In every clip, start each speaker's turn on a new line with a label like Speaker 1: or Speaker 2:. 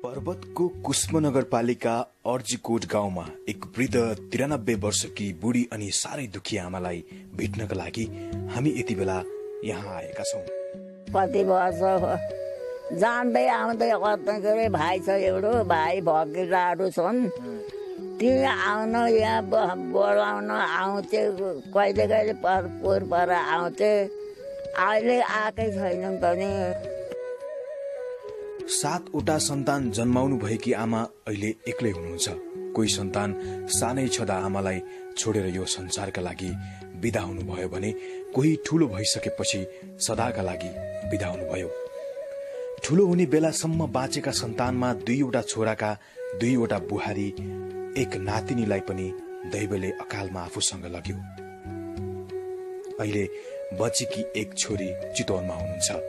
Speaker 1: पर्वतको कुस्म नगरपालिका अर्जीकोट गाउँमा एक वृद्ध 93 वर्षकी बुढी अनि साह्रै दुखी आमालाई भेट्नका लागि हामी यति बेला यहाँ आएका छौँ।
Speaker 2: कति वर्ष जाँदै आउँदै कतै गरे भाइ छ एउटा भाइ भगिराहरू छन् ती आउन यहाँ बोलाउन आउँथे कहिले कहिले पर आउँथे अहिले आएकै छैनन् पनि।
Speaker 1: 7वटा सन्तान जन्माउनु भएकी आमा अहिले एक्लै हुनुहुन्छ। कोही सन्तान सानै छँदा आमालाई छोडेर यो संसारका लागि बिदा हुनुभयो भने कोही ठुलो भइसकेपछि सदाका लागि बिदा हुनुभयो। ठुलो हुने बेलासम्म बाँचेका सन्तानमा 2वटा छोराका 2वटा बुहारी एक नातिनीलाई पनि दैवले अकालमा आफूसँग लग्यो। अहिले बचेकी एक छोरी चितवनमा हुनुहुन्छ।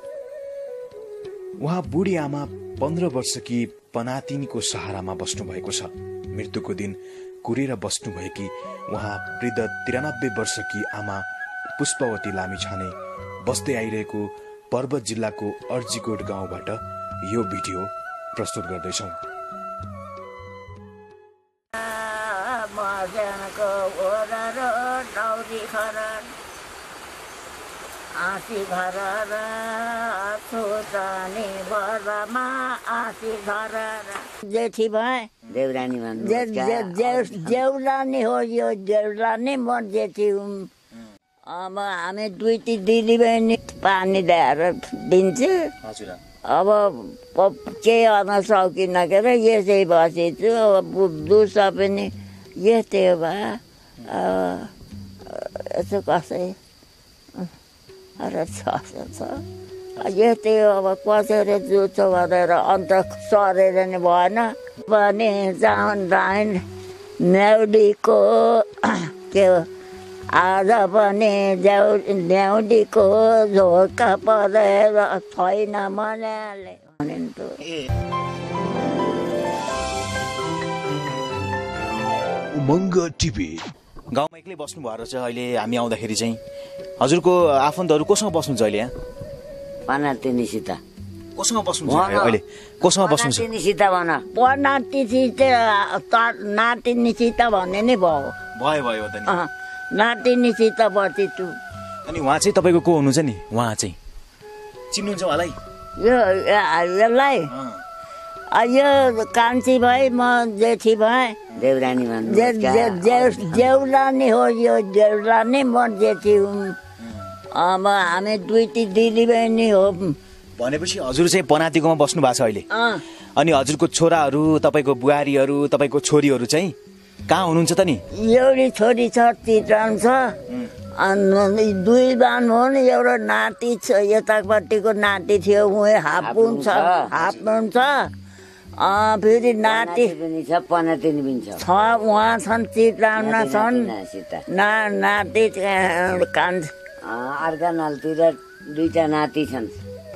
Speaker 1: उहाँ बुढी आमा 15 वर्षकी पनातिनीको सहारामा बस्नु भएको छ। मृत्युको दिन कुरेर बस्नु भएकी उहाँ वृद्ध 93 वर्षकी आमा पुष्पवती लामिछाने बस्दै आइरहेको पर्वत जिल्लाको अर्जीकोट गाउँबाट यो भिडियो प्रस्तुत गर्दैछौँ।
Speaker 2: आसी घर सोचाने बरमा आसी घर जेठी भाइ
Speaker 3: देउरानी
Speaker 2: देउरानी हो यो देउरानी म जेठी हुँ। अब हामी 2 दिदी बहिनी पानी ल्याएर दिन्छु। अब के गर्न सकिन के र यसै बसेछु। अब दुसा पनि यस्तै हो भए यसो कसै यस्तै अब कसेर जुत्छ भनेर अन्त सरेर नि भएन पनि जान न्याउडीको के आज पनि न्याउडीको झोका परेर छैन मनाले भन्थ्यो।
Speaker 1: उमङ्ग टिभी गाउँमा एक्लै बस्नु भएर चाहिँ अहिले हामी आउँदाखेरि चाहिँ हजुरको आफन्तहरू कोसँग बस्नुहुन्छ अहिले यहाँ?
Speaker 3: पनातिनीसित।
Speaker 1: कोसँग बस्नुहुन्छ अहिले? कोसँग बस्नुहुन्छ?
Speaker 3: पनातिनीसित भन।
Speaker 2: नातिनीसित भन्ने नै भयो
Speaker 1: भयो त नि।
Speaker 2: नातिनीसित बस्छु।
Speaker 1: अनि उहाँ चाहिँ तपाईँको को हुनुहुन्छ नि? उहाँ चाहिँ चिन्नुहुन्छ उहाँलाई?
Speaker 2: यसलाई यो कान्छी भाइ म जेठी भाइ
Speaker 3: देउरानी
Speaker 2: देउरानी हो यो देउरानी म जेठी हुँ। अब हामी 2 दिदी बहिनी हो।
Speaker 1: भनेपछि हजुर चाहिँ पनातिकोमा बस्नु भएको छ अहिले। अनि हजुरको छोराहरू तपाईँको बुहारीहरू तपाईँको छोरीहरू चाहिँ कहाँ हुनुहुन्छ त नि?
Speaker 2: एउटी छोरी छ चितवन छ अनि 2 बान हुन्। एउटा नाति छ यतापट्टिको नाति थियो उहाँ हापुन छ फेरि नाति
Speaker 3: पनातिनी पनि छ
Speaker 2: उहाँ छन् चितवनमा छन् नाति
Speaker 3: अर्का नलतिर 2टा नाति छन्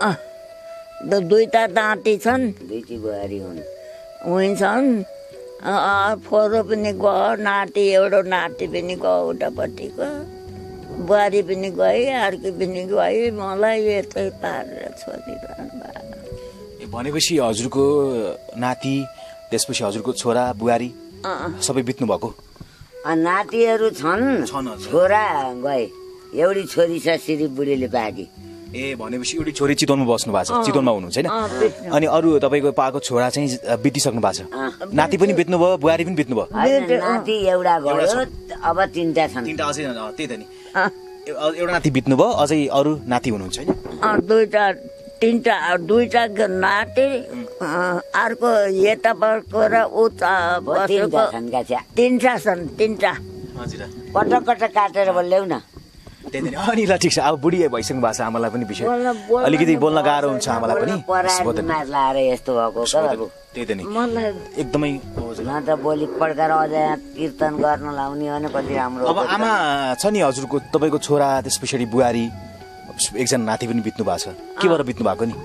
Speaker 2: 2टा नाति छन्
Speaker 3: 2टी बुहारी हुन्
Speaker 2: उही छन्। फोरो पनि गयो नाति एउटा नाति पनि गयो उतापट्टिको बुहारी पनि गए अर्की पनि गए मलाई यतै पारेर छोडिरहनु भयो।
Speaker 1: भनेपछि हजुरको नाति त्यसपछि हजुरको छोरा बुहारी सबै बित्नु भएको?
Speaker 3: नातिहरू छन् छोरा गए एउटी छोरी छ श्री बुढीले पाकी।
Speaker 1: भनेपछि एउटी छोरी चितवनमा बस्नु भएको छ, चितवनमा हुनुहुन्छ हैन? अनि अरू तपाईँको पाएको छोरा चाहिँ बितिसक्नु भएको छ? नाति पनि बित्नु भयो बुहारी पनि बित्नु भयो?
Speaker 3: नाति एउटा गयो अब 3टा छन्।
Speaker 1: 3टा अझै त्यही त नि। एउटा नाति बित्नु भयो अझै अरू नाति हुनुहुन्छ हैन?
Speaker 2: 2टा नाति अर्को यतापट्टिको र उता बसेको 3टा छन्। 3टा
Speaker 3: कटक काटेर ल्याउ न।
Speaker 1: अनि ल ठिक छ। अब बुढी भइसक्नु भएको छ आमालाई पनि विषय अलिकति बोल्न गाह्रो हुन्छ आमालाई पनि।
Speaker 3: लाएर यस्तो भएको
Speaker 1: त्यही त नि एकदमै
Speaker 3: न त बोली पड्काएर अझ कीर्तन गर्न लाउने भने कति राम्रो।
Speaker 1: अब आमा छ नि हजुरको तपाईँको छोरा त्यस पछाडि बुहारी एकजना नाति पनि बित्नु भएको छ। के भएर बित्नु भएको नि?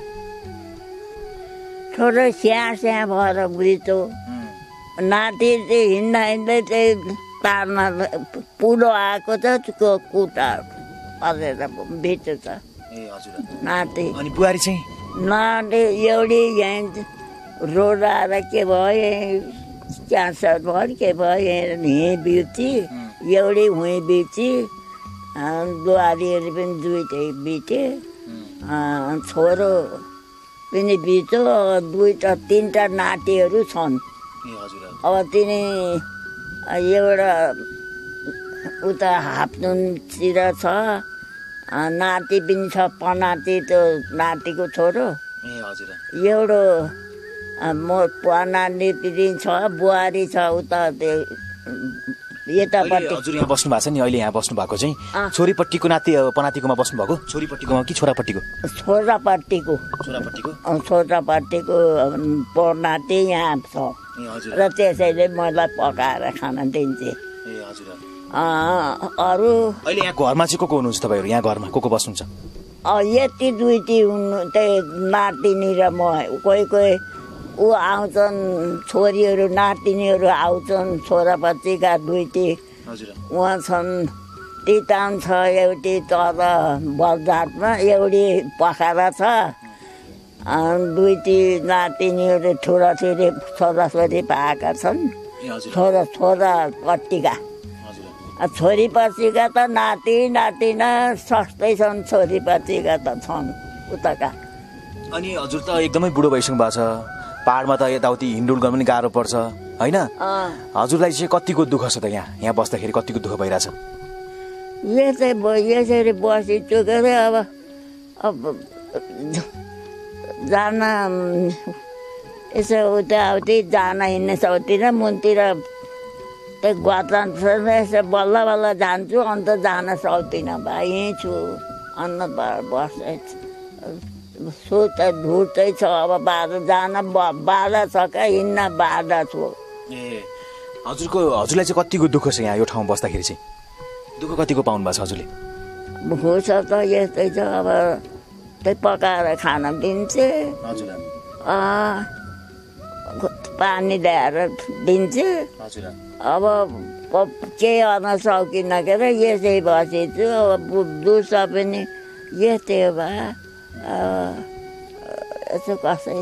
Speaker 2: छोरो स्या भएर बित्यो। नाति चाहिँ हिँड्दै चाहिँ तारमा पुलो आएको छ कुटा परेर बित्यो त नाति।
Speaker 1: अनि बुहारी चाहिँ
Speaker 2: नाति एउटी यहाँ रोड आएर के भयो क्यान्सर भयो के भयो हिँ बिर्ती एउटै हुँ बिर्ती बुहारीहरू पनि दुइटै बिते छोरो पनि बित्यो दुईवटा तिनवटा नातिहरू छन् अब तिनी एउटा उता हाप्नुतिर छ नाति पनि छ पनाति त्यो नातिको छोरो एउटा म पनाति पनि छ बुहारी छ उता त्यो यतापट्टि।
Speaker 4: हजुर यहाँ बस्नु भएको छ नि अहिले यहाँ बस्नु भएको चाहिँ छोरीपट्टिको नाति पनातिकोमा बस्नु भएको छोरीपट्टिकोमा कि छोरापट्टिको?
Speaker 2: छोरापट्टिको पनाति यहाँ छ र त्यसैले मलाई पकाएर खान दिन्थे। अरू
Speaker 4: अहिले यहाँ घरमा चाहिँ को हुनुहुन्छ तपाईँहरू? यहाँ घरमा को बस्नुहुन्छ?
Speaker 2: यति दुईटी हुनु त्यही नातिनी र म कोही कोही ऊ आउँछन् छोरीहरू नातिनीहरू आउँछन् छोरापट्टिका दुईटी उहाँ छन् तितान छ एउटी तर बलजातमा एउटी पखारा छ दुईटी नातिनीहरू छोराछोरी छोराछोरी पाएका छन् छोरापट्टिका छोरीपट्टिका त नाति नातिना सस्तै छन् छोरीपट्टिका त छन् उताका।
Speaker 4: अनि हजुर त एकदमै बुढो भइसक्नु भएको छ पहाडमा त यताउति हिँडुल गर्नु पनि गाह्रो पर्छ होइन? हजुरलाई चाहिँ कतिको दुःख छ त यहाँ बस्दाखेरि कतिको दुःख भइरहेछ?
Speaker 2: यसरी बसी चुकेर अब जान यसो उताउति जान हिँड्न सक्दिनँ मुनतिर त्यो गतन यसो बल्ल बल्ल जान्छु अन्त जान सक्दिनँ भाइ यहीँ छु अन्त बस्दै सुत ढुट्दै छ अब बाधा जान बाधा छ क्या हिँड्न बाधा छु।
Speaker 4: हजुरलाई चाहिँ कतिको दुःख छ यहाँ यो ठाउँमा बस्दाखेरि चाहिँ दुःख कतिको पाउनु भएको छ हजुरले?
Speaker 2: भुस त यस्तै छ अब त्यही पकाएर खान दिन्छु पानी ल्याएर दिन्छु अब केही गर्न सकिनँ के अरे यसै बसेछु अब दुध पनि यस्तै हो भए यसो कसै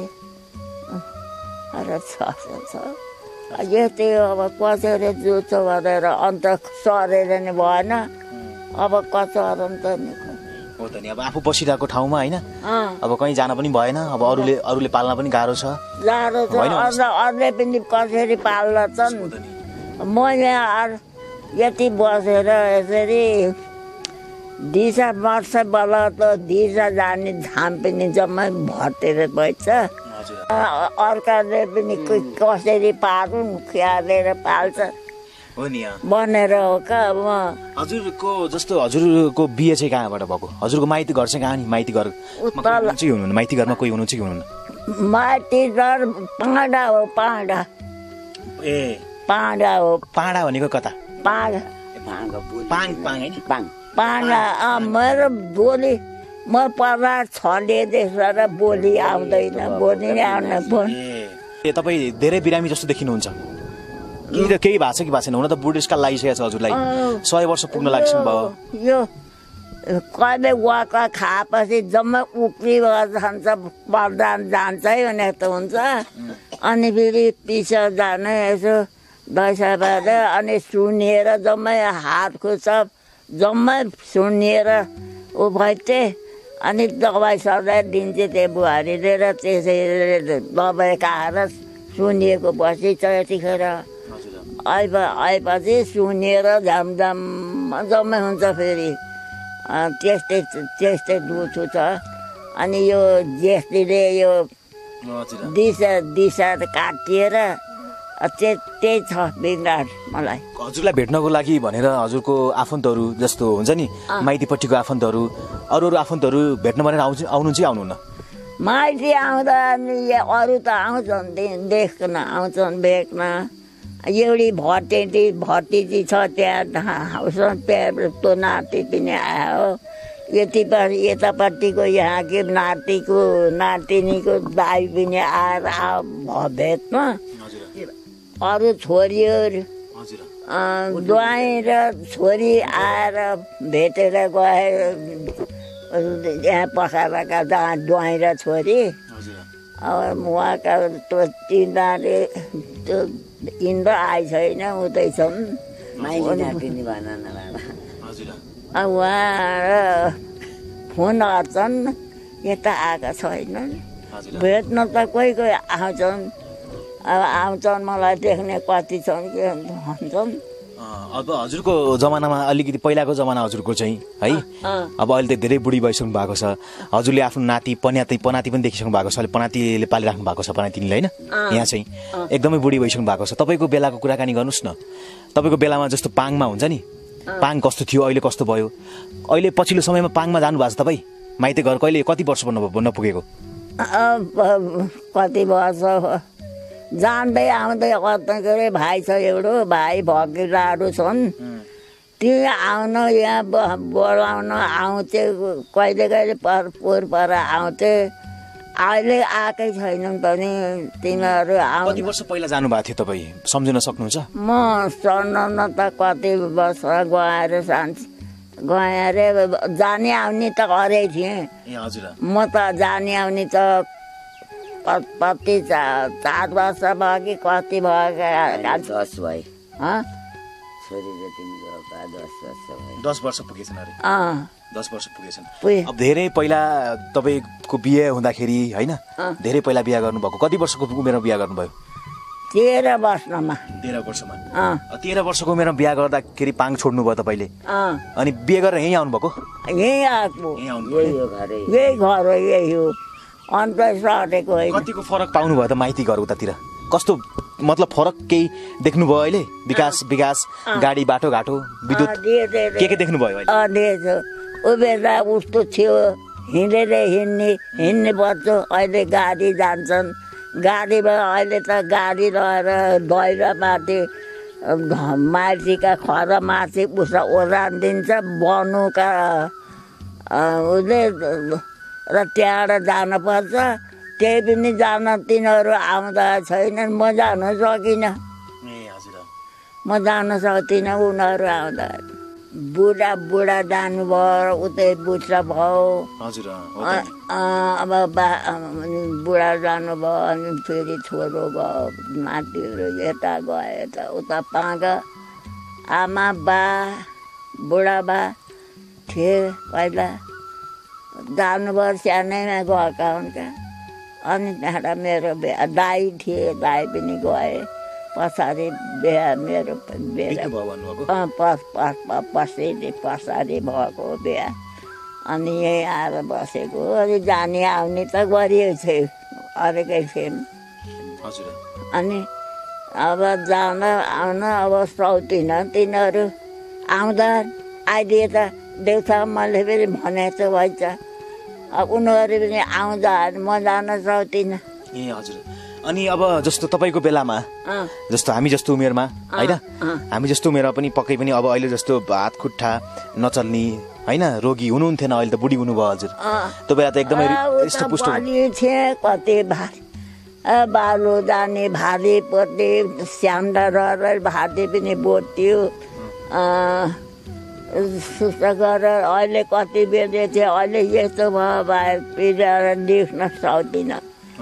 Speaker 2: छ यस्तै हो अब कसरी जुत्छ भनेर अन्त सरेर नि भएन अब कसरी त नि
Speaker 4: हो त नि अब आफू बसिरहेको ठाउँमा होइन अब कहीँ जान पनि भएन अब अरूले पाल्न पनि गाह्रो छ
Speaker 2: अरूले पनि कसरी पाल्दछन् म यहाँ यति बसेर यसरी दिशा मर्छ बल त दिशा जाने धाम पनि जम्मै भटेर बैठ अर्काले पनि कसरी पारुन् खियालेर पाल्छ बनेर हो क्या। अब
Speaker 4: हजुरको जस्तो हजुरको बिहे चाहिँ कहाँबाट भएको? हजुरको माइती घर चाहिँ कहाँ नि? माइती घर चाहिँ हुनुहुन्न? माइती घरमा कोही हुनुहुन्छ कि हुनुहुन्न?
Speaker 2: माइती घर पाँडा हो पाँडा हो।
Speaker 4: पाँडा भनेको कता?
Speaker 2: पाँडा मेरो बोली म पर्दा छलेदेश र बोली आउँदैन बोली नै आउन
Speaker 4: तपाईँ धेरै बिरामी जस्तो देखिनुहुन्छ कि त केही भएको छ कि भएको छैन? हुन त बुढेसकाल लागिसकेको छ हजुरलाई 100 वर्ष पुग्न लाग्छ भयो
Speaker 2: यो कहिले वाका खाएपछि जम्मै उक्री जान्छ पर्दा जान्छ भने त हुन्छ अनि फेरि पिसा जाने यसो दसैँ बाँधे अनि सुनिएर जम्मै हात खुट्टा जम्मै सुनिएर ऊ भइथे अनि दबाई सजाय दिन्थे त्यो बुहारीले र त्यसैले दबाई खाएर सुनिएको बसिन्छ यतिखेर आएपछि सुनिएर झामझाम जम्मै हुन्छ फेरि त्यस्तै दुःखो छ। अनि यो जेठीले यो दिशा काटिएर त्यही छ बिगार मलाई।
Speaker 4: हजुरलाई भेट्नको लागि भनेर हजुरको आफन्तहरू जस्तो हुन्छ नि माइतीपट्टिको आफन्तहरू अरू आफन्तहरू भेट्न भनेर आउनुहुन्छ कि आउनुहुन्न?
Speaker 2: माइती आउँदा अरू त आउँछन् देख्न आउँछन् भेट्न एउटी भटिजी छ त्यहाँ त्यो नाति पनि आयो यतापट्टिको यहाँको नातिनीको दाइ पनि आएर भेट्न अरू छोरीहरू ज्वाइँ र छोरी आएर भेटेर गए यहाँ पखालाका ज्वाइँ र छोरी अब उहाँका त्यो तिनीहरूले त्यो इन्द्र आइ छैन उतै छन्
Speaker 3: माइली भन न बाबा
Speaker 4: हजुर
Speaker 2: अब उहाँ फोन गर्छन् यता आएका छैनन्
Speaker 4: हजुर
Speaker 2: भेट्न त कोही कोही आउँछन् अब आउँछन् मलाई देख्ने कति छन् के भन्छन्
Speaker 4: अब हजुरको जमानामा अलिकति पहिलाको जमाना हजुरको चाहिँ है अब अहिले त धेरै बुढी भइसक्नु भएको छ हजुरले आफ्नो नाति पनाति पनि देखिसक्नु भएको छ अहिले पनातिले पालिराख्नु भएको छ पनातिनीले होइन यहाँ चाहिँ एकदमै बुढी भइसक्नु भएको छ तपाईँको बेलाको कुराकानी गर्नुहोस् न तपाईँको बेलामा जस्तो पाङमा हुन्छ नि पाङ कस्तो थियो अहिले कस्तो भयो अहिले पछिल्लो समयमा पाङमा जानुभएको छ तपाईँ माइती घर कहिले कति वर्ष नपुगेको
Speaker 2: कति वर्ष जाँदै आउँदै कता के अरे भाइ छ एउटो भाइ भगिराहरू छन् ती आउन यहाँ बोलाउन आउँथे कहिले कहिले पोहोर पर आउँथे अहिले आएकै छैनन् पनि तिनीहरू
Speaker 4: कति वर्ष पहिला जानुभएको थियो तपाईँ सम्झिन सक्नुहुन्छ
Speaker 2: म सम्झन त कति वर्ष गएर गएँ अरे जाने आउने त गरेँ थिएँ म त जाने आउने त कति 4 वर्ष भयो कि कति भयो
Speaker 3: 10 भयो छोरी जति
Speaker 4: 10 वर्ष पुगेछन् अरे 10 वर्ष पुगेछन्
Speaker 2: पुगे।
Speaker 4: अब धेरै पहिला तपाईँको बिहे हुँदाखेरि होइन धेरै पहिला बिहा गर्नुभएको कति वर्षको उमेरमा बिहा गर्नुभयो
Speaker 2: 13 वर्षमा
Speaker 4: 13 वर्षमा 13 वर्षको उमेरमा बिहा गर्दाखेरि पाङ छोड्नुभयो तपाईँले अनि बिहे गरेर यहीँ आउनुभएको
Speaker 2: यहीँ आएको
Speaker 4: यहीँ आउनुभयो
Speaker 2: यही घर हो यही हो अन्त सटेको होइन
Speaker 4: कतिको फरक पाउनुभयो त माइती घर उतातिर कस्तो मतलब फरक केही देख्नुभयो अहिले विकास गाडी बाटोघाटो विद्युत के देख्नुभयो
Speaker 2: अहिले उभिँदा उस्तो थियो हिँडेर हिँड्ने बच्चो अहिले गाडी जान्छन् गाडीमा अहिले त गाडी रहेर दैलो माथि माथिका खर माथि उसलाई ओरान दिन्छ बनुका उसले र त्यहाँबाट जानुपर्छ त्यही पनि जान तिनीहरू आउँदा छैनन् म जान सकिनँ म जान सक्दिनँ उनीहरू आउँदा बुढा जानुभयो उतै बुढा भयो अब बुढा जानुभयो अनि फेरि छोरो भयो नातिहरू यता गयो त उता पाँग आमा बा बुढाबा थिए पहिला जानुभयो सानैमा गएका हुन्का अनि त्यहाँबाट मेरो बिहा दाई थिए दाई पनि गए पछाडि बिहा मेरो पछाडि भएको बिहा अनि यहीँ आएर बसेको अनि जाने आउने त गरिएको थियो अरूकै थिएन अनि अब जान आउन अब सक्दिनँ तिनीहरू आउँदा अहिले त देउता मैले पनि भनेको छु भन्छ अब उनीहरू पनि आउँदा म जान सक्दिनँ
Speaker 4: ए हजुर अनि अब जस्तो तपाईँको बेलामा जस्तो हामी जस्तो उमेरमा होइन हामी जस्तो उमेरमा पनि पक्कै पनि अब अहिले जस्तो हात खुट्टा नचल्ने होइन रोगी हुनुहुन्थेन अहिले त बुढी हुनुभयो हजुर त्यो बेला त एकदमै हृष्टपुष्ट
Speaker 2: कति बालु जाने भारी पोते स्याम्दा रहेर भारी पनि बोत्यो सुस्ता गरेर अहिले कति बेला थियो अहिले यस्तो भयो पिरेर देख्न सक्दिनँ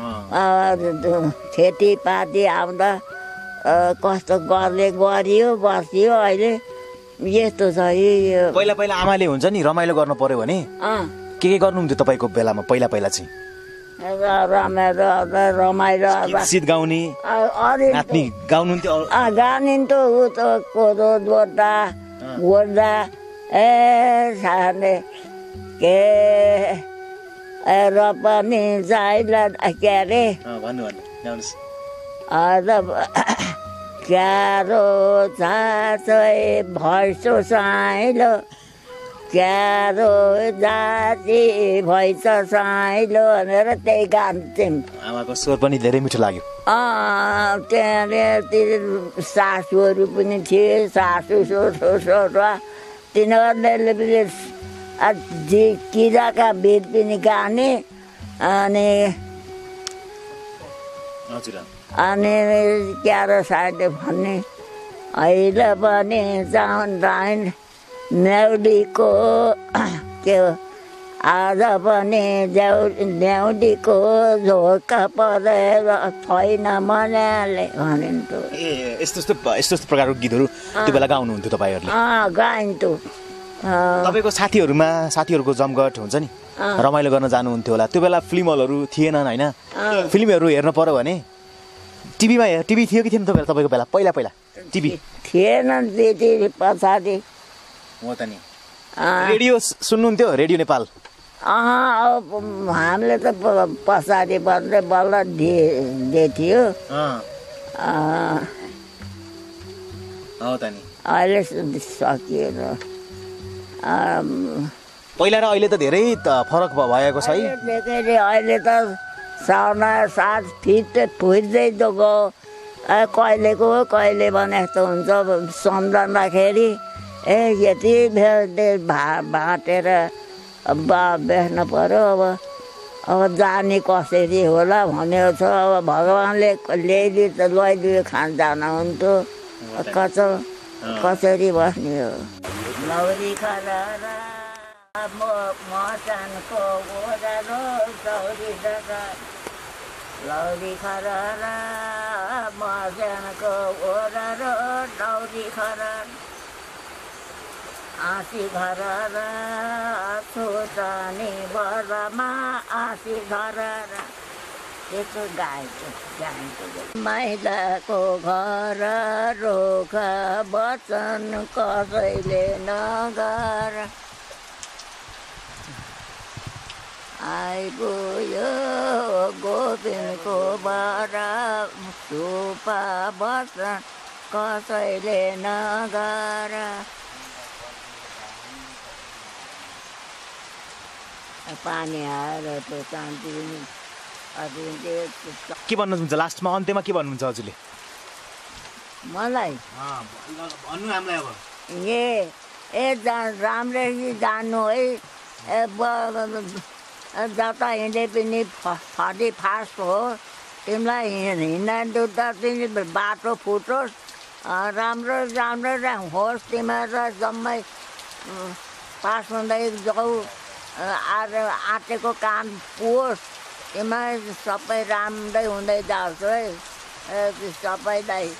Speaker 2: खेतीपाती आउँदा कस्तो गरियो बसियो अहिले यस्तो छ
Speaker 4: पहिला पहिला आमाले हुन्छ नि रमाइलो गर्नु पर्यो भने के गर्नुहुन्थ्यो तपाईँको बेलामा पहिला चाहिँ
Speaker 2: रमाइलो
Speaker 4: गीत गाउने नाच्ने गाउनुहुन्थ्यो
Speaker 2: गानिन्थ्यो ऊ त कोदो जोड्दा गोड्दा साने के र पनि चाहिला के अरे क्यारो छाछै भैँसो साइलो क्यारो जाति भैँस साइलो भनेर त्यही गान्थ्यौँ
Speaker 4: आमाको स्वर पनि धेरै मिठो लाग्यो
Speaker 2: त्यहाँनिर सासूहरू पनि थिए सासू छोरा तिनीहरूले पनि किराका गीत पनि गाने अनि क्यारो साइड भन्ने अहिले पनि जाउँ मेउलीको के आज पनि ड्याउडीको झोका परेर छैन मनाले भनिन्थ्यो।
Speaker 4: ए यस्तो प्रकारको गीतहरू त्यो बेला गाउनुहुन्थ्यो तपाईँहरूले?
Speaker 2: गाइन्थ्यो।
Speaker 4: तपाईँको साथीहरूको जमघट हुन्छ नि, रमाइलो गर्न जानुहुन्थ्यो होला। त्यो बेला फिल्म हलहरू थिएनन् होइन? फिल्महरू हेर्न पर्यो भने टिभी थियो कि थिएन तपाईँको बेला? पहिला टिभी
Speaker 2: थिएन, त्यति पछाडि
Speaker 4: हो त नि। रेडियो सुन्नुहुन्थ्यो? रेडियो नेपाल?
Speaker 2: अब हामीले त पछाडि बल्ल बल्ल थियो।
Speaker 4: हो त नि।
Speaker 2: अहिले सकिएर
Speaker 4: पहिला र अहिले त धेरै फरक भएको छ है।
Speaker 2: अहिले त साथ फिट्दै गयो। कहिलेको कहिले भने जस्तो हुन्छ सम्झँदाखेरि यति भाटेर बेच्नु पर्यो। अब जाने कसरी होला भनेको छ। अब भगवान्ले लैदियो खान जानुहुन्थ्यो। कसरी बस्ने हो? लौरी खरारा मचानको ओरालो चौरी दादा, लौरी खरारा मचानको ओरालो लौरी खरार, आँसी खरारा छोटानी बरमा आँसी खरारा। त्यस्तो गाइन्छ। माइलाको घर रोख वचन कसैले नगर, आइपुग्यो गोविन्दको बर सुपा वचन कसैले नगर। पानी आएर त्यो शान्ति
Speaker 4: के भन्नुहुन्छ लास्टमा, अन्त्यमा के भन्नुहुन्छ हजुरले?
Speaker 2: मलाई
Speaker 4: भन्नु हामीलाई अब
Speaker 2: राम्ररी जानु है। जता हिँडे पनि फर्टी फास्ट हो। तिमीलाई हिँड्नु त तिमी बाटो फुटोस्, राम्रो होस्, तिमीहरू जम्मै पास हुँदै जाऊ, आँटेको काम पुगोस्। तिमीहरू सबै राम्रै हुँदै जाओस् है। सबैलाई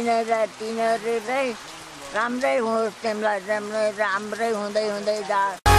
Speaker 2: तिनीहरूलाई राम्रै होस्, तिमीलाई राम्रै हुँदै जा।